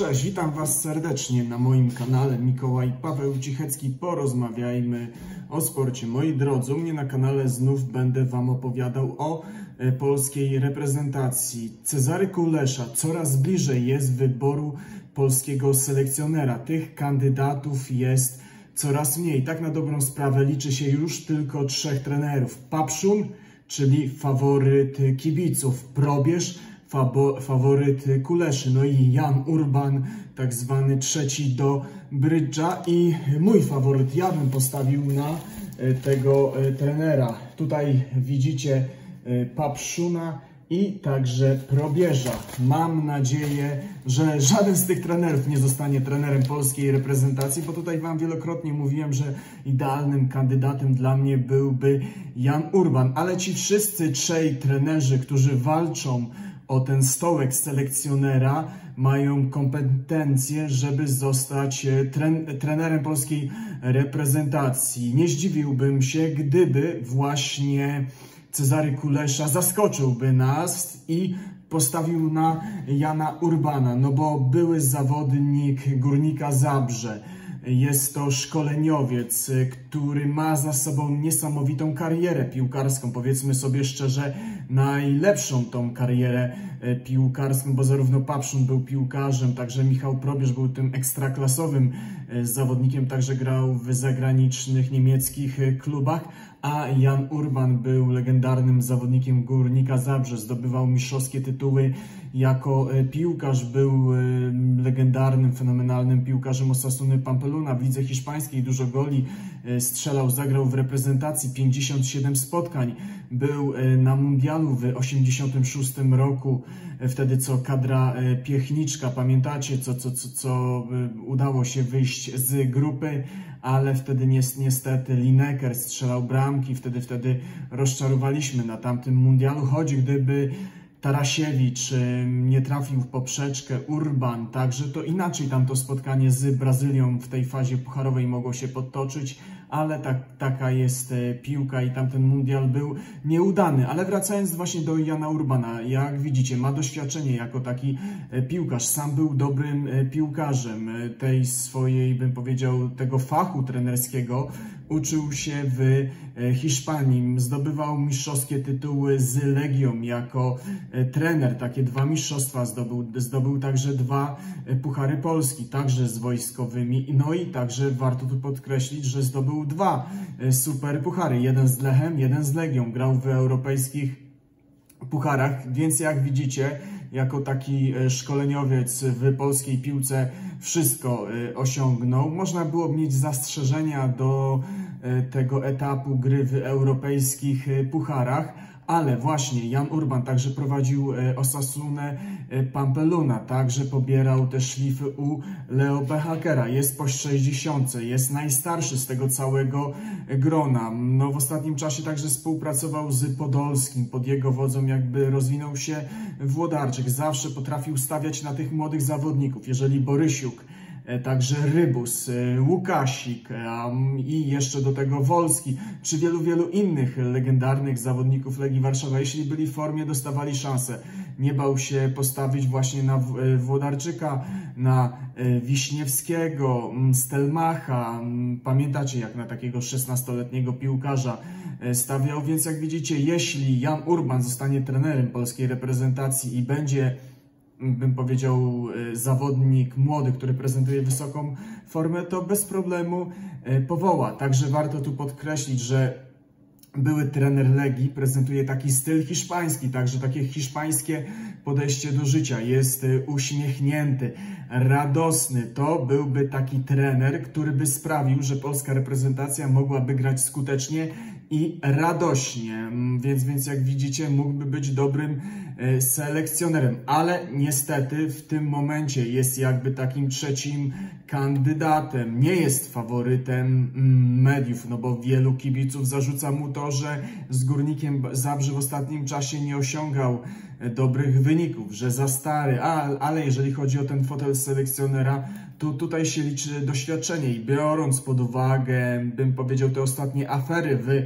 Cześć, witam Was serdecznie na moim kanale Mikołaj Paweł Cichecki. Porozmawiajmy o sporcie. Moi drodzy, u mnie na kanale znów będę Wam opowiadał o polskiej reprezentacji. Cezary Kulesza coraz bliżej jest wyboru polskiego selekcjonera. Tych kandydatów jest coraz mniej. Tak na dobrą sprawę liczy się już tylko 3 trenerów. Papszun, czyli faworyt kibiców, Probierz, faworyt Kuleszy, no i Jan Urban, tak zwany trzeci do brydża, i mój faworyt, ja bym postawił na tego trenera. Tutaj widzicie Papszuna i także Probierza. Mam nadzieję, że żaden z tych trenerów nie zostanie trenerem polskiej reprezentacji, bo tutaj Wam wielokrotnie mówiłem, że idealnym kandydatem dla mnie byłby Jan Urban, ale ci wszyscy 3 trenerzy, którzy walczą o ten stołek selekcjonera, mają kompetencje, żeby zostać trenerem polskiej reprezentacji. Nie zdziwiłbym się, gdyby właśnie Cezary Kulesza zaskoczyłby nas i postawił na Jana Urbana, no bo były zawodnik Górnika Zabrze. Jest to szkoleniowiec, który ma za sobą niesamowitą karierę piłkarską. Powiedzmy sobie szczerze, najlepszą tą karierę piłkarską, bo zarówno Papszun był piłkarzem, także Michał Probierz był tym ekstraklasowym zawodnikiem, także grał w zagranicznych niemieckich klubach, a Jan Urban był legendarnym zawodnikiem Górnika Zabrze, zdobywał mistrzowskie tytuły jako piłkarz, był legendarnym, fenomenalnym piłkarzem Osasuny Pampeluna w lidze hiszpańskiej, dużo goli strzelał, zagrał w reprezentacji 57 spotkań, był na mundialu w 86 roku, wtedy co kadra Piechniczka, pamiętacie, co udało się wyjść z grupy, ale wtedy niestety Lineker strzelał bramki, wtedy rozczarowaliśmy na tamtym mundialu, choć gdyby Tarasiewicz nie trafił w poprzeczkę, Urban także, to inaczej tamto spotkanie z Brazylią w tej fazie pucharowej mogło się potoczyć, ale taka jest piłka i tamten mundial był nieudany. Ale wracając właśnie do Jana Urbana, jak widzicie, ma doświadczenie jako taki piłkarz, sam był dobrym piłkarzem tej swojej, bym powiedział, tego fachu trenerskiego. Uczył się w Hiszpanii, zdobywał mistrzowskie tytuły z Legią jako trener, takie 2 mistrzostwa zdobył także 2 puchary Polski, także z wojskowymi, no i także warto tu podkreślić, że zdobył 2 super puchary, jeden z Lechem, jeden z Legią, grał w europejskich pucharach, więc jak widzicie, jako taki szkoleniowiec w polskiej piłce wszystko osiągnął. Można było mieć zastrzeżenia do tego etapu gry w europejskich pucharach, ale właśnie Jan Urban także prowadził Osasunę Pampeluna, także pobierał te szlify u Leo Bechakera, jest po 60, jest najstarszy z tego całego grona. No, w ostatnim czasie także współpracował z Podolskim, pod jego wodzą jakby rozwinął się Włodarczyk, zawsze potrafił stawiać na tych młodych zawodników, jeżeli Borysiuk, także Rybus, Łukasik i jeszcze do tego Wolski, czy wielu innych legendarnych zawodników Legii Warszawa. Jeśli byli w formie, dostawali szansę. Nie bał się postawić właśnie na Włodarczyka, na Wiśniewskiego, Stelmacha. Pamiętacie, jak na takiego 16-letniego piłkarza stawiał, więc jak widzicie, jeśli Jan Urban zostanie trenerem polskiej reprezentacji i będzie, bym powiedział, zawodnik młody, który prezentuje wysoką formę, to bez problemu powoła. Także warto tu podkreślić, że były trener Legii prezentuje taki styl hiszpański, także takie hiszpańskie podejście do życia. Jest uśmiechnięty, radosny. To byłby taki trener, który by sprawił, że polska reprezentacja mogłaby grać skutecznie i radośnie. Więc jak widzicie, mógłby być dobrym selekcjonerem. Ale niestety w tym momencie jest jakby takim trzecim kandydatem. Nie jest faworytem mediów, no bo wielu kibiców zarzuca mu to, że z Górnikiem Zabrze w ostatnim czasie nie osiągał dobrych wyników, że za stary, ale jeżeli chodzi o ten fotel selekcjonera, to tutaj się liczy doświadczenie i biorąc pod uwagę, bym powiedział, te ostatnie afery w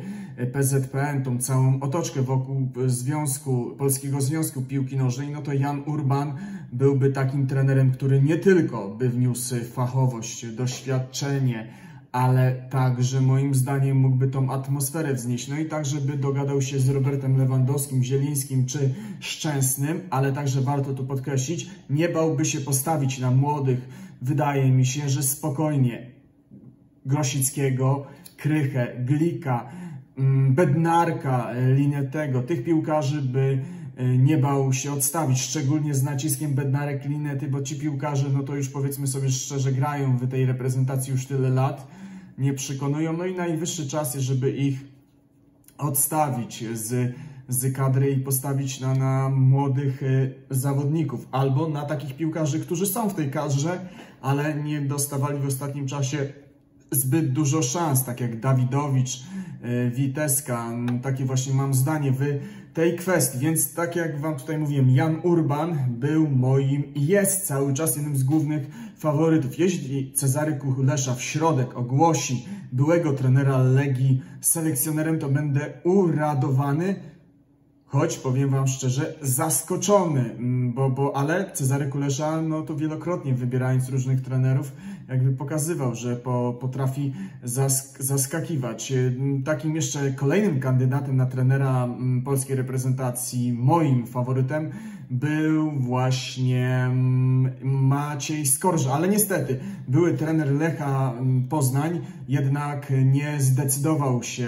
PZPN, tą całą otoczkę wokół Polskiego Związku Piłki Nożnej, no to Jan Urban byłby takim trenerem, który nie tylko by wniósł fachowość, doświadczenie, ale także moim zdaniem mógłby tą atmosferę wznieść. No i także by dogadał się z Robertem Lewandowskim, Zielińskim czy Szczęsnym, ale także warto tu podkreślić, nie bałby się postawić na młodych. Wydaje mi się, że spokojnie Grosickiego, Krychę, Glika, Bednarka, Linetego, tych piłkarzy by nie bał się odstawić, szczególnie z naciskiem Bednarek, Linety, bo ci piłkarze, no to już powiedzmy sobie szczerze, grają w tej reprezentacji już tyle lat, nie przekonują, no i najwyższy czas jest, żeby ich odstawić z kadry i postawić na młodych zawodników, albo na takich piłkarzy, którzy są w tej kadrze, ale nie dostawali w ostatnim czasie zbyt dużo szans, tak jak Dawidowicz, Witeska, takie właśnie mam zdanie w tej kwestii, więc tak jak wam tutaj mówiłem, Jan Urban był moim i jest cały czas jednym z głównych faworytów. Jeśli Cezary Kulesza w środek ogłosi byłego trenera Legii selekcjonerem, to będę uradowany, choć powiem wam szczerze, zaskoczony, ale Cezary Kulesza, no to wielokrotnie wybierając różnych trenerów, jakby pokazywał, że potrafi zaskakiwać. Takim jeszcze kolejnym kandydatem na trenera polskiej reprezentacji, moim faworytem, był właśnie Maciej Skorża, ale niestety były trener Lecha Poznań jednak nie zdecydował się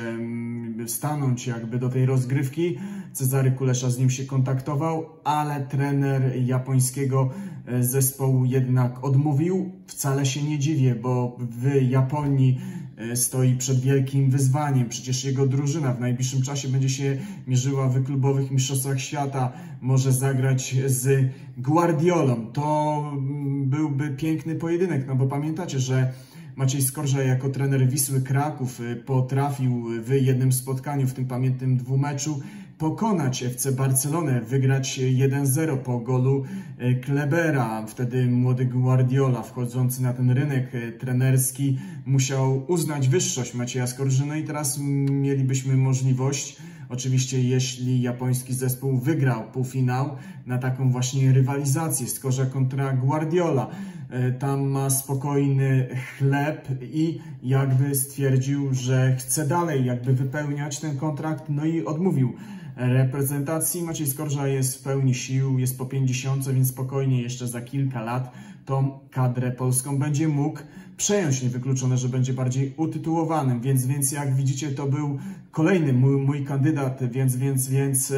stanąć jakby do tej rozgrywki. Cezary Kulesza z nim się kontaktował, ale trener japońskiego zespołu jednak odmówił. Wcale się nie dziwię, bo w Japonii stoi przed wielkim wyzwaniem. Przecież jego drużyna w najbliższym czasie będzie się mierzyła w klubowych mistrzostwach świata. Może zagrać z Guardiolą. To byłby piękny pojedynek, no bo pamiętacie, że Maciej Skorża jako trener Wisły Kraków potrafił w jednym spotkaniu, w tym pamiętnym dwumeczu, pokonać FC Barcelonę, wygrać 1-0 po golu Klebera. Wtedy młody Guardiola, wchodzący na ten rynek trenerski, musiał uznać wyższość Macieja Skorży. No i teraz mielibyśmy możliwość, oczywiście jeśli japoński zespół wygrał półfinał, na taką właśnie rywalizację Skorża kontra Guardiola. Tam ma spokojny chleb i jakby stwierdził, że chce dalej jakby wypełniać ten kontrakt, no i odmówił reprezentacji. Maciej Skorża jest w pełni sił, jest po 50, więc spokojnie jeszcze za kilka lat tą kadrę polską będzie mógł przejąć. Niewykluczone, że będzie bardziej utytułowanym, więc jak widzicie, to był kolejny mój kandydat, więc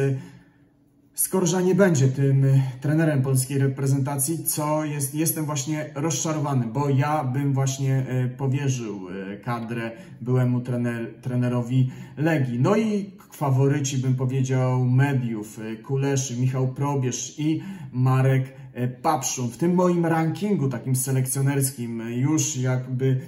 Skorża nie będzie tym trenerem polskiej reprezentacji, co jestem właśnie rozczarowany, bo ja bym właśnie powierzył kadrę byłemu trenerowi Legii. No i faworyci, bym powiedział, mediów, Kuleszy, Michał Probierz i Marek Papszun. W tym moim rankingu takim selekcjonerskim, już jakby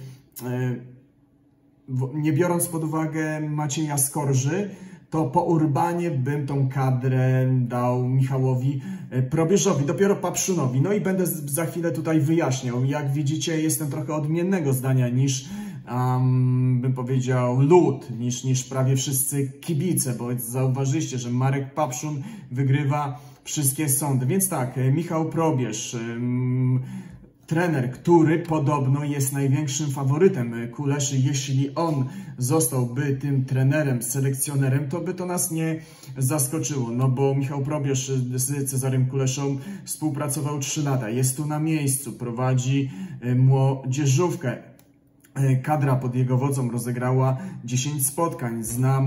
nie biorąc pod uwagę Macieja Skorży, to po Urbanie bym tą kadrę dał Michałowi Probierzowi, dopiero Papszunowi. No i będę za chwilę tutaj wyjaśniał. Jak widzicie, jestem trochę odmiennego zdania niż, bym powiedział, lud, niż prawie wszyscy kibice, bo zauważyliście, że Marek Papszun wygrywa wszystkie sądy. Więc tak, Michał Probierz, trener, który podobno jest największym faworytem Kuleszy. Jeśli on zostałby tym trenerem, selekcjonerem, to by to nas nie zaskoczyło. No bo Michał Probierz z Cezarym Kuleszą współpracował 3 lata. Jest tu na miejscu, prowadzi młodzieżówkę. Kadra pod jego wodzą rozegrała 10 spotkań. Zna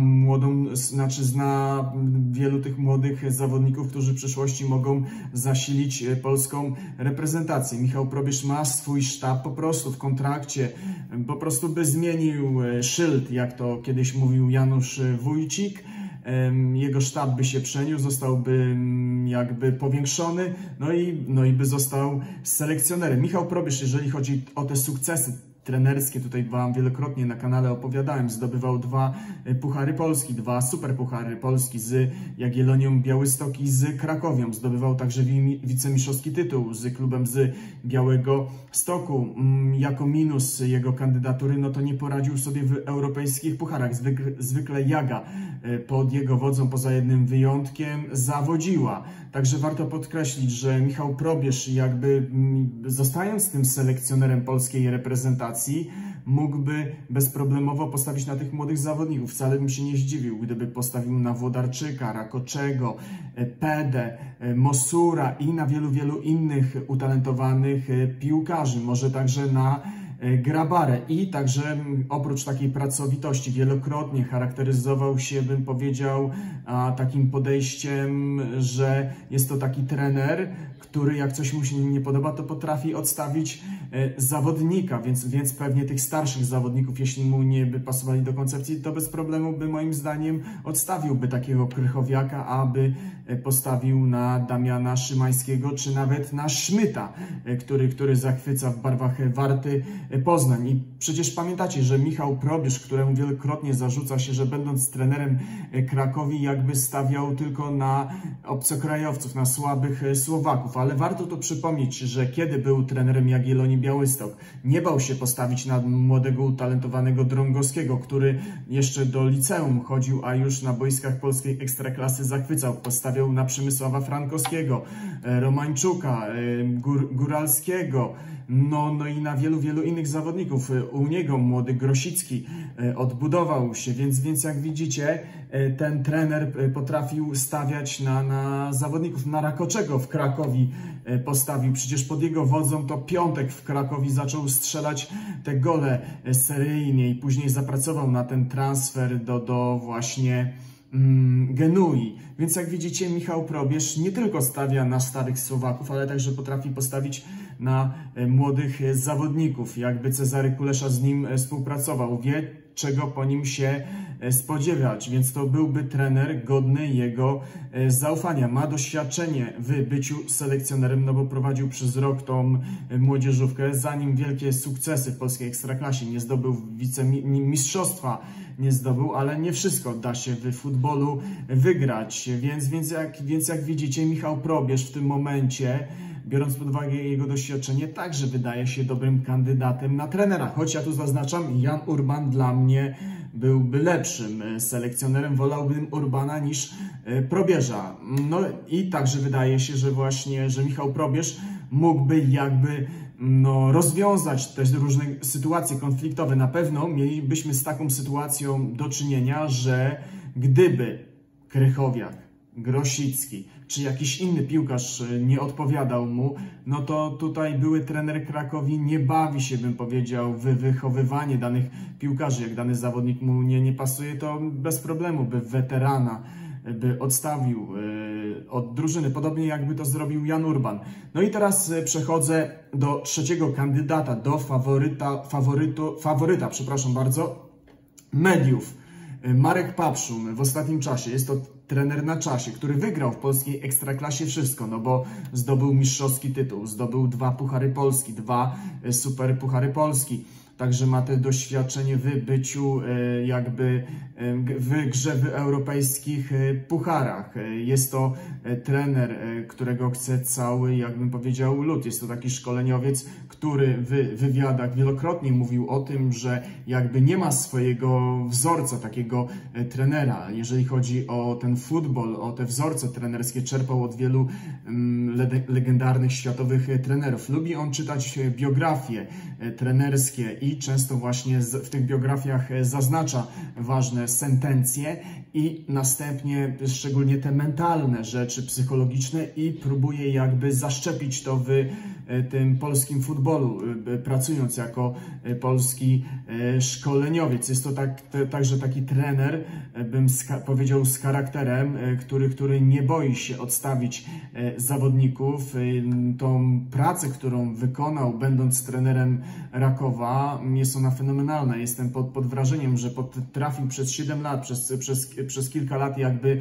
wielu tych młodych zawodników, którzy w przyszłości mogą zasilić polską reprezentację. Michał Probierz ma swój sztab po prostu w kontrakcie. Po prostu by zmienił szyld, jak to kiedyś mówił Janusz Wójcik. Jego sztab by się przeniósł, zostałby jakby powiększony, no i by został selekcjonerem. Michał Probierz, jeżeli chodzi o te sukcesy trenerskie. Tutaj wam wielokrotnie na kanale opowiadałem. Zdobywał 2 Puchary Polski, 2 Superpuchary Polski z Jagiellonią Białystok i z Krakowią. Zdobywał także wicemistrzowski tytuł z klubem z Białego Stoku. Jako minus jego kandydatury, no to nie poradził sobie w europejskich pucharach. Zwykle Jaga pod jego wodzą, poza jednym wyjątkiem, zawodziła. Także warto podkreślić, że Michał Probierz, jakby zostając tym selekcjonerem polskiej reprezentacji, mógłby bezproblemowo postawić na tych młodych zawodników. Wcale bym się nie zdziwił, gdyby postawił na Włodarczyka, Rakoczego, Pedę, Mosura i na wielu innych utalentowanych piłkarzy. Może także na Grabarę. I także oprócz takiej pracowitości wielokrotnie charakteryzował się, bym powiedział, takim podejściem, że jest to taki trener, który jak coś mu się nie podoba, to potrafi odstawić zawodnika, więc pewnie tych starszych zawodników, jeśli mu nie by pasowali do koncepcji, to bez problemu by, moim zdaniem, odstawiłby takiego Krychowiaka, aby postawił na Damiana Szymańskiego, czy nawet na Szmyta, który zachwyca w barwach Warty Poznań. I przecież pamiętacie, że Michał Probierz, któremu wielokrotnie zarzuca się, że będąc trenerem Krakowi, jakby stawiał tylko na obcokrajowców, na słabych Słowaków, ale warto to przypomnieć, że kiedy był trenerem Jagiellonii Białystok, nie bał się postawić na młodego, utalentowanego Drągowskiego, który jeszcze do liceum chodził, a już na boiskach polskiej ekstraklasy zachwycał. Postawiał na Przemysława Frankowskiego, Romańczuka, Góralskiego, no i na wielu innych zawodników. U niego młody Grosicki odbudował się, więc jak widzicie, ten trener potrafił stawiać na zawodników. Na Rakoczego w Krakowi postawił. Przecież pod jego wodzą to Piątek w Krakowi zaczął strzelać te gole seryjnie i później zapracował na ten transfer do właśnie Genui. Więc jak widzicie, Michał Probierz nie tylko stawia na starych Słowaków, ale także potrafi postawić na młodych zawodników. Jakby Cezary Kulesza z nim współpracował, wie, czego po nim się spodziewać, więc to byłby trener godny jego zaufania. Ma doświadczenie w byciu selekcjonerem, no bo prowadził przez rok tą młodzieżówkę, zanim wielkie sukcesy w polskiej ekstraklasie. Nie zdobył wicemistrzostwa, nie zdobył, ale nie wszystko da się w futbolu wygrać, więc jak widzicie, Michał Probierz w tym momencie, biorąc pod uwagę jego doświadczenie, także wydaje się dobrym kandydatem na trenera. Choć ja tu zaznaczam, Jan Urban dla mnie byłby lepszym selekcjonerem. Wolałbym Urbana niż Probierza. No i także wydaje się, że Michał Probierz mógłby jakby rozwiązać te różne sytuacje konfliktowe. Na pewno mielibyśmy z taką sytuacją do czynienia, że gdyby Krychowiak, Grosicki czy jakiś inny piłkarz nie odpowiadał mu, no to tutaj były trener Krakowi nie bawi się, bym powiedział, w wychowywanie danych piłkarzy. Jak dany zawodnik mu nie pasuje, to bez problemu by weterana by odstawił od drużyny, podobnie jakby to zrobił Jan Urban. No i teraz przechodzę do trzeciego kandydata, do faworyta, przepraszam bardzo, mediów. Marek Papszun w ostatnim czasie, jest to trener na czasie, który wygrał w polskiej ekstraklasie wszystko, no bo zdobył mistrzowski tytuł, zdobył 2 Puchary Polski, 2 Super Puchary Polski. Także ma to doświadczenie w byciu jakby w grze w europejskich pucharach. Jest to trener, którego chce cały, jakbym powiedział, lud. Jest to taki szkoleniowiec, który w wywiadach wielokrotnie mówił o tym, że jakby nie ma swojego wzorca, takiego trenera. Jeżeli chodzi o ten futbol, o te wzorce trenerskie, czerpał od wielu legendarnych światowych trenerów. Lubi on czytać biografie trenerskie i często właśnie w tych biografiach zaznacza ważne sentencje i następnie szczególnie te mentalne rzeczy, psychologiczne i próbuje jakby zaszczepić to w tym polskim futbolu, pracując jako polski szkoleniowiec. Jest to także taki trener, bym powiedział, z charakterem, który nie boi się odstawić zawodników. Tą pracę, którą wykonał, będąc trenerem Rakowa, jest ona fenomenalna. Jestem pod wrażeniem, że potrafił przez 7 lat, przez kilka lat jakby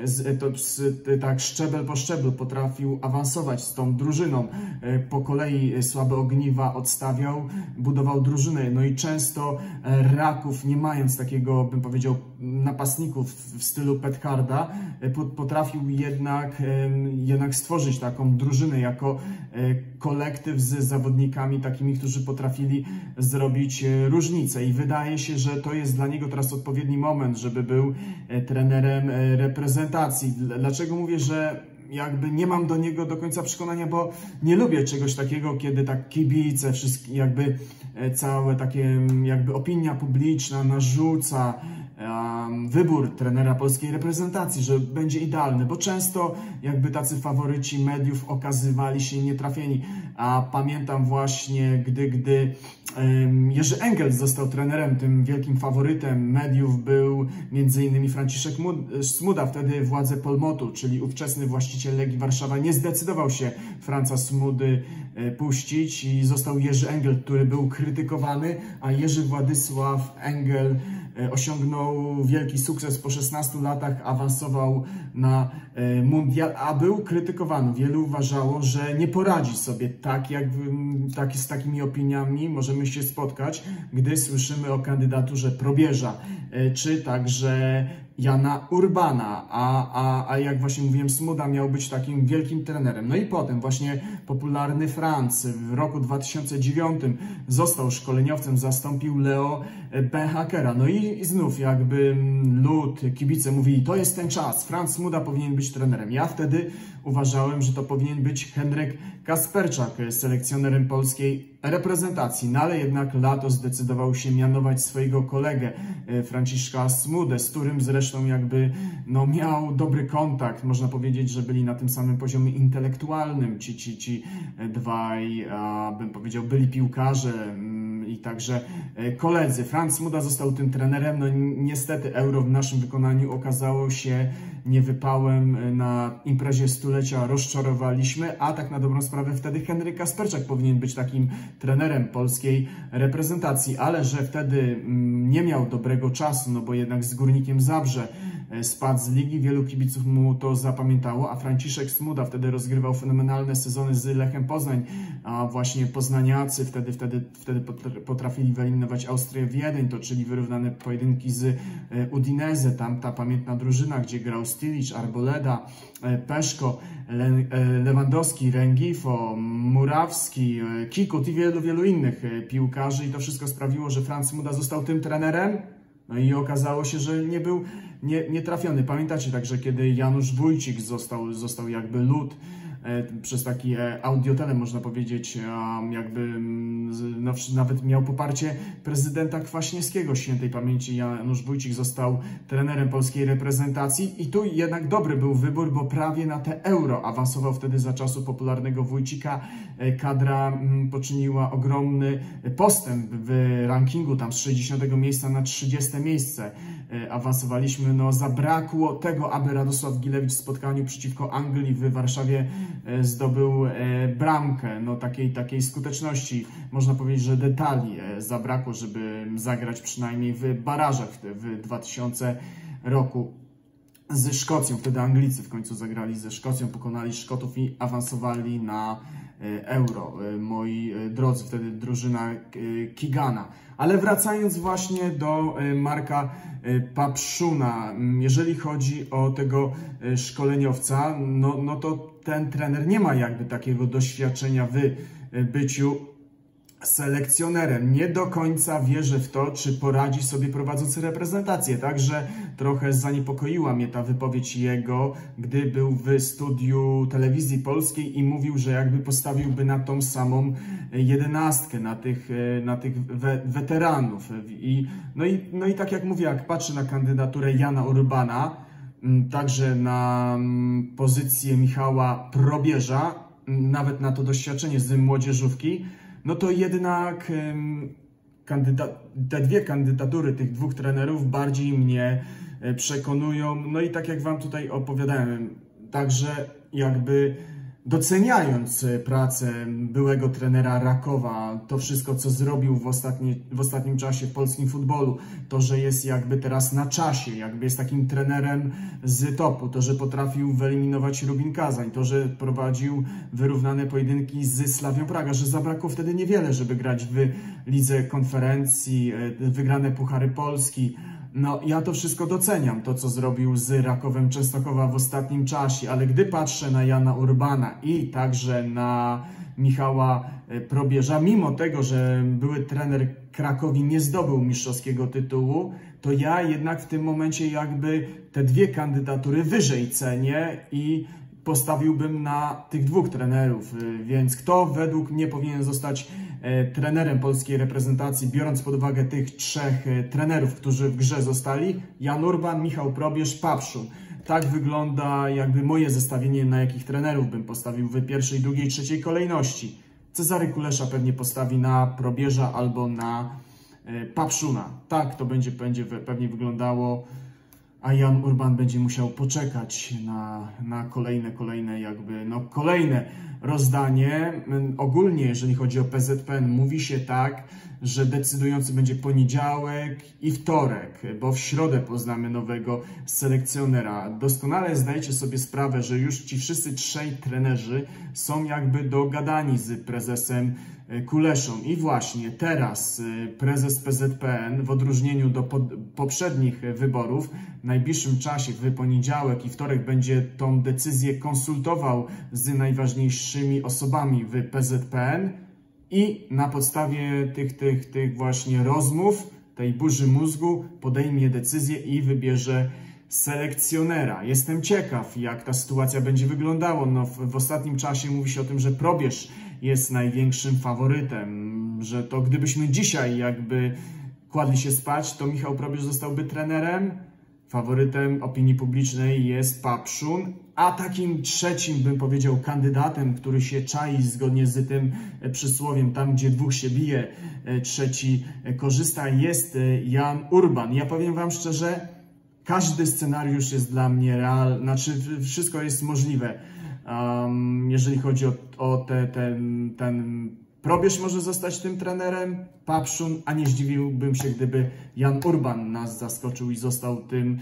tak szczebel po szczeblu potrafił awansować z tą drużyną. Po kolei słabe ogniwa odstawiał, budował drużynę. No i często Raków, nie mając takiego, bym powiedział, napastników w stylu Petharda, potrafił jednak stworzyć taką drużynę jako kolektyw z zawodnikami takimi, którzy potrafili zrobić różnicę. I wydaje się, że to jest dla niego teraz odpowiedni moment, żeby był trenerem reprezentacji. Dlaczego mówię, że jakby nie mam do niego do końca przekonania, bo nie lubię czegoś takiego, kiedy tak kibice, jakby całe takie jakby opinia publiczna narzuca wybór trenera polskiej reprezentacji, że będzie idealny, bo często jakby tacy faworyci mediów okazywali się nietrafieni. A pamiętam właśnie, gdy Jerzy Engels został trenerem, tym wielkim faworytem mediów był m.in. Franciszek Smuda, wtedy władze Polmotu, czyli ówczesny właściciel Legii Warszawa, nie zdecydował się Franca Smudy puścić i został Jerzy Engel, który był krytykowany, a Jerzy Władysław Engel osiągnął wielki sukces po 16 latach, awansował na mundial, a był krytykowany. Wielu uważało, że nie poradzi sobie z takimi opiniami możemy się spotkać, gdy słyszymy o kandydaturze Probierza, czy także Jana Urbana, a jak właśnie mówiłem, Smuda miał być takim wielkim trenerem. No i potem właśnie popularny Franc w roku 2009 został szkoleniowcem, zastąpił Leo Beenhakera. No i znów jakby lud, kibice mówili, to jest ten czas, Franz Smuda powinien być trenerem. Ja wtedy uważałem, że to powinien być Henryk Kasperczak, selekcjonerem polskiej reprezentacji, no ale jednak Lato zdecydował się mianować swojego kolegę Franciszka Smudę, z którym zresztą jakby miał dobry kontakt. Można powiedzieć, że byli na tym samym poziomie intelektualnym ci dwaj, bym powiedział, byli piłkarze i także koledzy. Franz Smuda został tym trenerem. No niestety Euro w naszym wykonaniu okazało się niewypałem. Na imprezie stulecia rozczarowaliśmy, a tak na dobrą sprawę wtedy Henryk Kasperczak powinien być takim trenerem polskiej reprezentacji, ale że wtedy nie miał dobrego czasu, no bo jednak z Górnikiem Zabrze spadł z ligi, wielu kibiców mu to zapamiętało, a Franciszek Smuda wtedy rozgrywał fenomenalne sezony z Lechem Poznań, a właśnie poznaniacy wtedy potrafili wyeliminować Austrię Wiedeń, toczyli wyrównane pojedynki z Udinese, tam ta pamiętna drużyna, gdzie grał Stilic, Arboleda, Peszko, Lewandowski, Rengifo, Murawski, Kikut i wielu innych piłkarzy, i to wszystko sprawiło, że Franz Smuda został tym trenerem. No i okazało się, że nie był nietrafiony. Pamiętacie także, kiedy Janusz Wójcik został jakby lud przez taki audiotele, można powiedzieć, jakby nawet miał poparcie prezydenta Kwaśniewskiego, świętej pamięci. Janusz Wójcik został trenerem polskiej reprezentacji i tu jednak dobry był wybór, bo prawie na te Euro awansował wtedy za czasów popularnego Wójcika. Kadra poczyniła ogromny postęp w rankingu, tam z 60 miejsca na 30 miejsce awansowaliśmy. No zabrakło tego, aby Radosław Gilewicz w spotkaniu przeciwko Anglii w Warszawie zdobył bramkę. No takiej skuteczności, można powiedzieć, że detali zabrakło, żeby zagrać przynajmniej w barażach w 2000 roku ze Szkocją. Wtedy Anglicy w końcu zagrali ze Szkocją, pokonali Szkotów i awansowali na Euro. Moi drodzy, wtedy drużyna Kigana. Ale wracając właśnie do Marka Papszuna, jeżeli chodzi o tego szkoleniowca, no to ten trener nie ma jakby takiego doświadczenia w byciu selekcjonerem. Nie do końca wierzę w to, czy poradzi sobie prowadzący reprezentację. Także trochę zaniepokoiła mnie ta wypowiedź jego, gdy był w studiu telewizji polskiej i mówił, że jakby postawiłby na tą samą jedenastkę, na tych weteranów. No i tak jak mówię, jak patrzę na kandydaturę Jana Urbana, także na pozycję Michała Probierza, nawet na to doświadczenie z młodzieżówki, no to jednak te dwie kandydatury tych dwóch trenerów bardziej mnie przekonują. No i tak jak wam tutaj opowiadałem, także jakby doceniając pracę byłego trenera Rakowa, to wszystko, co zrobił w ostatnim czasie w polskim futbolu, to, że jest jakby teraz na czasie, jakby jest takim trenerem z topu, to, że potrafił wyeliminować Rubin Kazań, to, że prowadził wyrównane pojedynki z Slawią Praga, że zabrakło wtedy niewiele, żeby grać w Lidze Konferencji, wygrane Puchary Polski. No, ja to wszystko doceniam, to co zrobił z Rakowem Częstochowa w ostatnim czasie, ale gdy patrzę na Jana Urbana i także na Michała Probierza, mimo tego, że były trener Krakowi nie zdobył mistrzowskiego tytułu, to ja jednak w tym momencie jakby te dwie kandydatury wyżej cenię i postawiłbym na tych dwóch trenerów, więc kto według mnie powinien zostać trenerem polskiej reprezentacji, biorąc pod uwagę tych trzech trenerów, którzy w grze zostali? Jan Urban, Michał Probierz, Papszun. Tak wygląda jakby moje zestawienie, na jakich trenerów bym postawił w pierwszej, drugiej, trzeciej kolejności. Cezary Kulesza pewnie postawi na Probierza albo na Papszuna. Tak to będzie pewnie wyglądało, a Jan Urban będzie musiał poczekać na kolejne rozdanie. Ogólnie, jeżeli chodzi o PZPN, mówi się tak, że decydujący będzie poniedziałek i wtorek, bo w środę poznamy nowego selekcjonera. Doskonale zdajecie sobie sprawę, że już ci wszyscy trzej trenerzy są jakby dogadani z prezesem Kuleszą. I właśnie teraz prezes PZPN, w odróżnieniu do poprzednich wyborów, w najbliższym czasie, w poniedziałek i wtorek, będzie tą decyzję konsultował z najważniejszymi osobami w PZPN i na podstawie tych właśnie rozmów, tej burzy mózgu, podejmie decyzję i wybierze selekcjonera. Jestem ciekaw, jak ta sytuacja będzie wyglądała. No, w ostatnim czasie mówi się o tym, że Probierz jest największym faworytem, że to gdybyśmy dzisiaj jakby kładli się spać, to Michał Probierz zostałby trenerem. Faworytem opinii publicznej jest Papszun, a takim trzecim, bym powiedział, kandydatem, który się czai zgodnie z tym przysłowiem, tam gdzie dwóch się bije, trzeci korzysta, jest Jan Urban. Ja powiem wam szczerze, każdy scenariusz jest dla mnie realny, znaczy wszystko jest możliwe. Jeżeli chodzi o ten Probierz może zostać tym trenerem, Papszun, a nie zdziwiłbym się, gdyby Jan Urban nas zaskoczył i został tym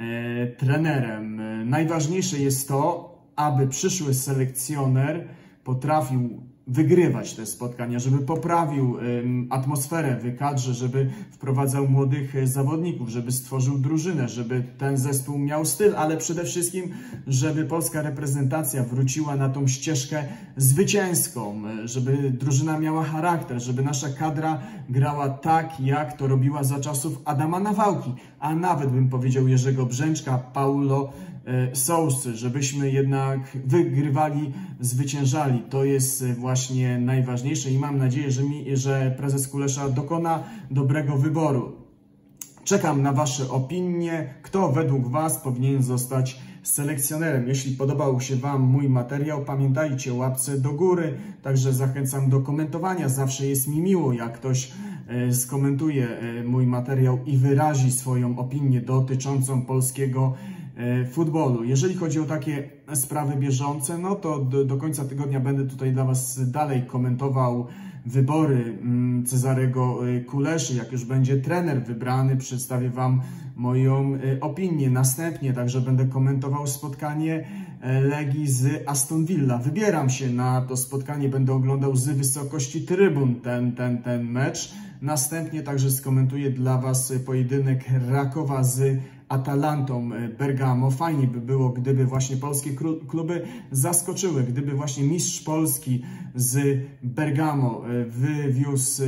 trenerem. Najważniejsze jest to, aby przyszły selekcjoner potrafił wygrywać te spotkania, żeby poprawił atmosferę w kadrze, żeby wprowadzał młodych zawodników, żeby stworzył drużynę, żeby ten zespół miał styl, ale przede wszystkim, żeby polska reprezentacja wróciła na tą ścieżkę zwycięską, żeby drużyna miała charakter, żeby nasza kadra grała tak, jak to robiła za czasów Adama Nawałki, a nawet bym powiedział Jerzego Brzęczka, Paulo Sousy, żebyśmy jednak wygrywali, zwyciężali. To jest właśnie najważniejsze i mam nadzieję, że prezes Kulesza dokona dobrego wyboru. Czekam na wasze opinie, kto według was powinien zostać selekcjonerem. Jeśli podobał się wam mój materiał, pamiętajcie, łapce do góry, także zachęcam do komentowania. Zawsze jest mi miło, jak ktoś skomentuje mój materiał i wyrazi swoją opinię dotyczącą polskiego futbolu. Jeżeli chodzi o takie sprawy bieżące, no to do końca tygodnia będę tutaj dla was dalej komentował wybory Cezarego Kuleszy. Jak już będzie trener wybrany, przedstawię wam moją opinię. Następnie także będę komentował spotkanie Legii z Aston Villa. Wybieram się na to spotkanie, będę oglądał z wysokości trybun ten mecz. Następnie także skomentuję dla was pojedynek Rakowa z Atalantą Bergamo. Fajnie by było, gdyby właśnie polskie kluby zaskoczyły, gdyby właśnie mistrz Polski z Bergamo wywiózł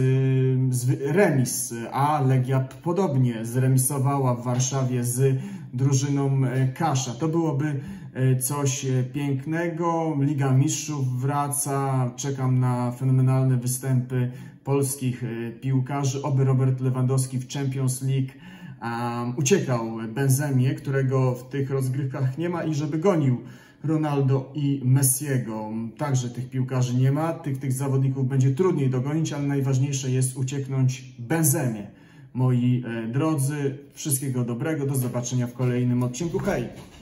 remis, a Legia podobnie zremisowała w Warszawie z drużyną Kasza. To byłoby coś pięknego. Liga Mistrzów wraca. Czekam na fenomenalne występy polskich piłkarzy. Oby Robert Lewandowski w Champions League uciekał Benzemie, którego w tych rozgrywkach nie ma, i żeby gonił Ronaldo i Messiego. Także tych piłkarzy nie ma, tych zawodników będzie trudniej dogonić, ale najważniejsze jest ucieknąć Benzemie. Moi drodzy, wszystkiego dobrego, do zobaczenia w kolejnym odcinku. Hej!